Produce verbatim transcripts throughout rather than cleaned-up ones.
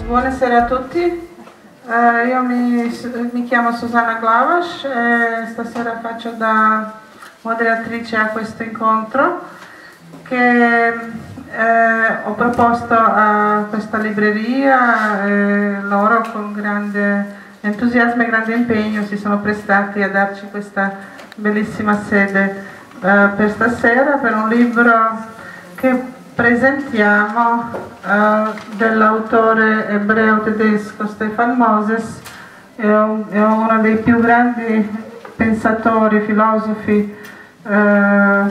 Buonasera a tutti, uh, io mi, mi chiamo Susanna Glavaš e stasera faccio da moderatrice a questo incontro che eh, ho proposto a questa libreria e loro con grande entusiasmo e grande impegno si sono prestati a darci questa bellissima sede uh, per stasera per un libro che presentiamo uh, dell'autore ebreo tedesco Stefan Moses, è, un, è uno dei più grandi pensatori, filosofi uh,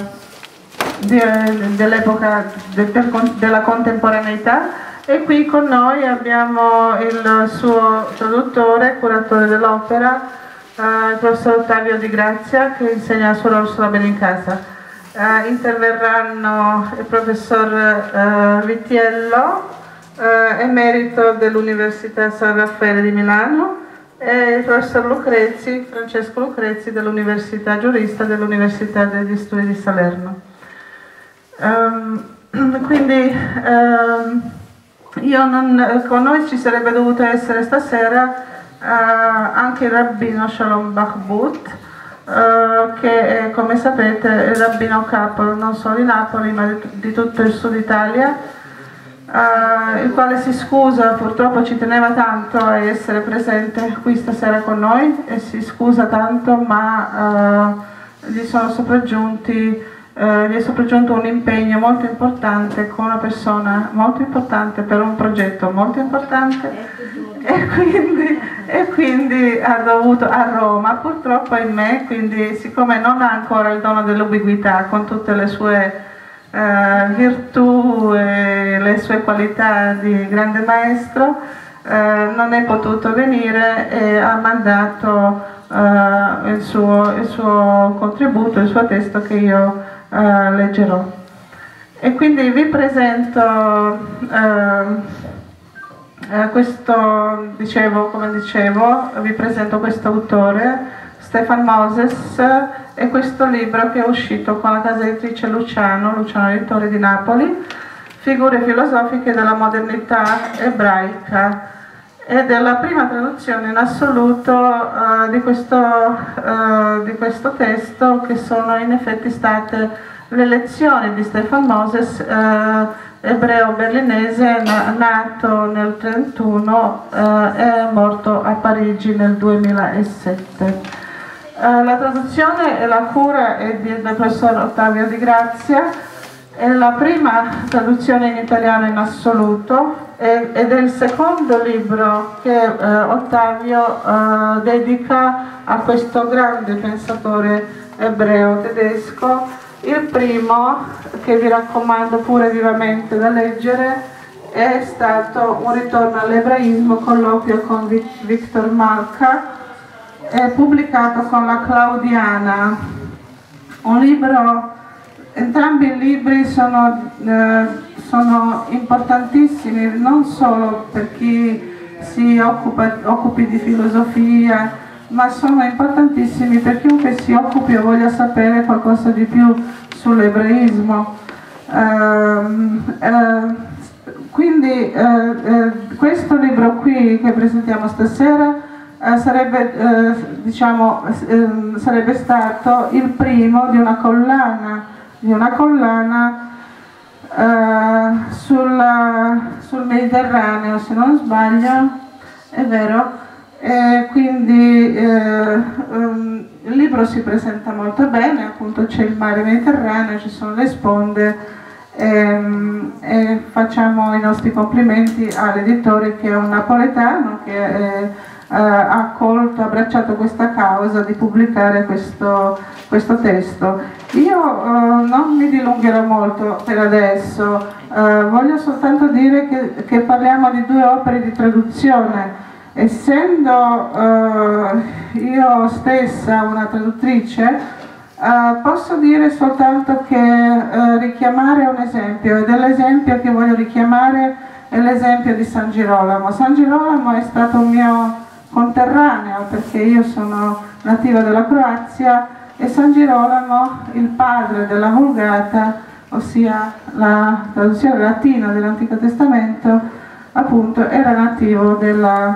de, dell'epoca de, de, della contemporaneità, e qui con noi abbiamo il suo traduttore, curatore dell'opera, uh, il professor Ottavio Di Grazia, che insegna a Suor Orsola Benincasa. Uh, interverranno il professor uh, Vitiello, uh, emerito dell'Università San Raffaele di Milano, e il professor Lucrezi, Francesco Lucrezi, dell'Università Giurista dell'Università degli Studi di Salerno. Um, quindi um, io non, con noi ci sarebbe dovuto essere stasera uh, anche il rabbino Shalom Bachbut, Uh, che è, come sapete, è il rabbino capo non solo di Napoli ma di, di tutto il sud Italia, uh, il quale si scusa, purtroppo ci teneva tanto a essere presente qui stasera con noi e si scusa tanto, ma uh, gli sono sopraggiunti uh, gli è sopraggiunto un impegno molto importante con una persona molto importante per un progetto molto importante. E quindi, e quindi ha dovuto a Roma, purtroppo ahimè, quindi siccome non ha ancora il dono dell'ubiquità con tutte le sue eh, virtù e le sue qualità di grande maestro, eh, non è potuto venire e ha mandato eh, il, suo, il suo contributo, il suo testo che io eh, leggerò. E quindi vi presento eh, Eh, questo, dicevo, come dicevo, vi presento questo autore, Stefan Moses, e questo libro che è uscito con la casa editrice Luciano, Luciano Editore di Napoli, Figure filosofiche della modernità ebraica, ed è la prima traduzione in assoluto uh, di, questo, uh, di questo testo, che sono in effetti state le lezioni di Stefan Moses, uh, ebreo berlinese, nato nel trentuno eh, e morto a Parigi nel duemilasette. Eh, la traduzione e la cura è di, del professor Ottavio Di Grazia, è la prima traduzione in italiano in assoluto e, ed è il secondo libro che eh, Ottavio eh, dedica a questo grande pensatore ebreo tedesco. Il primo, che vi raccomando pure vivamente da leggere, è stato Un ritorno all'ebraismo, colloquio con Victor Malka, è pubblicato con la Claudiana. Un libro, entrambi i libri sono, eh, sono importantissimi, non solo per chi si occupa, occupi di filosofia, ma sono importantissimi per chiunque si occupi o voglia sapere qualcosa di più sull'ebraismo. Uh, uh, quindi uh, uh, questo libro qui che presentiamo stasera uh, sarebbe, uh, diciamo, uh, sarebbe stato il primo di una collana, di una collana uh, sul, sul Mediterraneo, se non sbaglio, è vero. E quindi eh, um, il libro si presenta molto bene, appunto c'è il mare Mediterraneo, ci sono le sponde, e, e facciamo i nostri complimenti all'editore, che è un napoletano che è, eh, ha accolto, ha abbracciato questa causa di pubblicare questo, questo testo. Io eh, non mi dilungherò molto per adesso, eh, voglio soltanto dire che, che parliamo di due opere di traduzione. Essendo uh, io stessa una traduttrice, uh, posso dire soltanto che uh, richiamare un esempio, ed è l'esempio che voglio richiamare, è l'esempio di San Girolamo. San Girolamo è stato un mio conterraneo, perché io sono nativa della Croazia, e San Girolamo, il padre della Vulgata, ossia la traduzione latina dell'Antico Testamento, appunto era nativo della,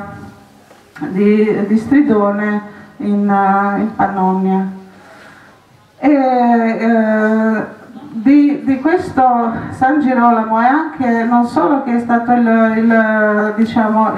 di, di Stridone in, uh, in Pannonia. E, eh, di, di questo San Girolamo è anche non solo che è stato il, il, diciamo,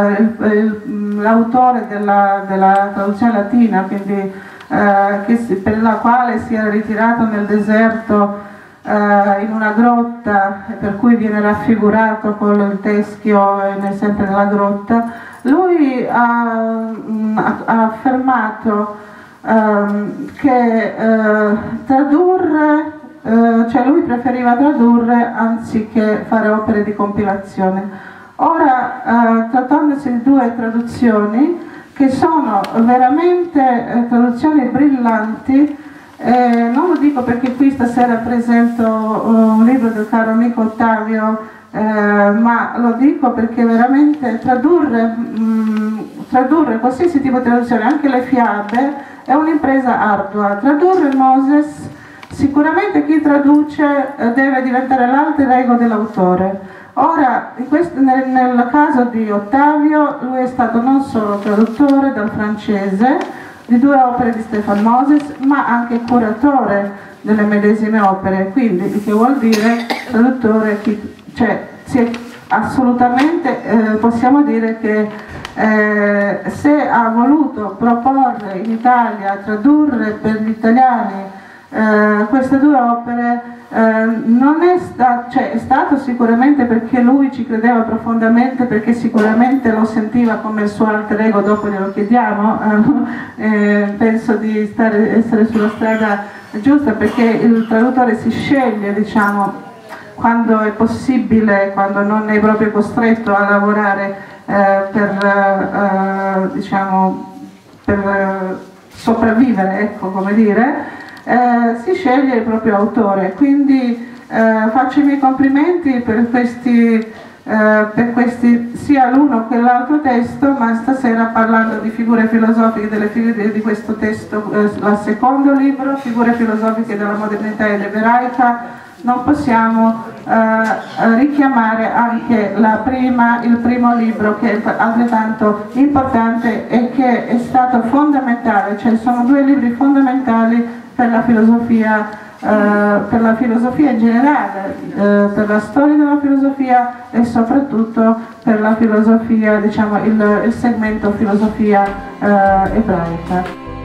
l'autore della, della traduzione latina, quindi, eh, che si, per la quale si era ritirato nel deserto eh, in una grotta, per cui viene raffigurato con il teschio eh, sempre nella grotta. Lui ha, ha affermato Um, che uh, tradurre, uh, cioè lui preferiva tradurre anziché fare opere di compilazione. Ora, uh, trattandosi di due traduzioni che sono veramente uh, traduzioni brillanti, eh, non lo dico perché qui stasera presento uh, un libro del caro amico Ottavio, eh, ma lo dico perché veramente tradurre, mh, tradurre qualsiasi tipo di traduzione, anche le fiabe, è un'impresa ardua. Tradurre Moses, sicuramente chi traduce eh, deve diventare l'alter ego dell'autore. Ora, in questo, nel, nel caso di Ottavio, lui è stato non solo traduttore dal francese di due opere di Stefan Moses, ma anche curatore delle medesime opere, quindi il che vuol dire traduttore, cioè si è assolutamente, eh, possiamo dire che Eh, se ha voluto proporre in Italia, tradurre per gli italiani eh, queste due opere, eh, non è, sta cioè, è stato sicuramente perché lui ci credeva profondamente, perché sicuramente lo sentiva come il suo alter ego, dopo glielo chiediamo, eh, eh, penso di stare, essere sulla strada giusta, perché il traduttore si sceglie, diciamo, quando è possibile, quando non è proprio costretto a lavorare Eh, per, eh, diciamo, per eh, sopravvivere, ecco, come dire, eh, si sceglie il proprio autore. Quindi eh, faccio i miei complimenti per questi, eh, per questi sia l'uno che l'altro testo, ma stasera parlando di figure filosofiche delle figure di questo testo, eh, il secondo libro, figure filosofiche della modernità ed ebraica, non possiamo eh, richiamare anche la prima, il primo libro, che è altrettanto importante e che è stato fondamentale, cioè sono due libri fondamentali per la filosofia, eh, per la filosofia in generale, eh, per la storia della filosofia e soprattutto per la filosofia, diciamo il, il segmento filosofia eh, ebraica.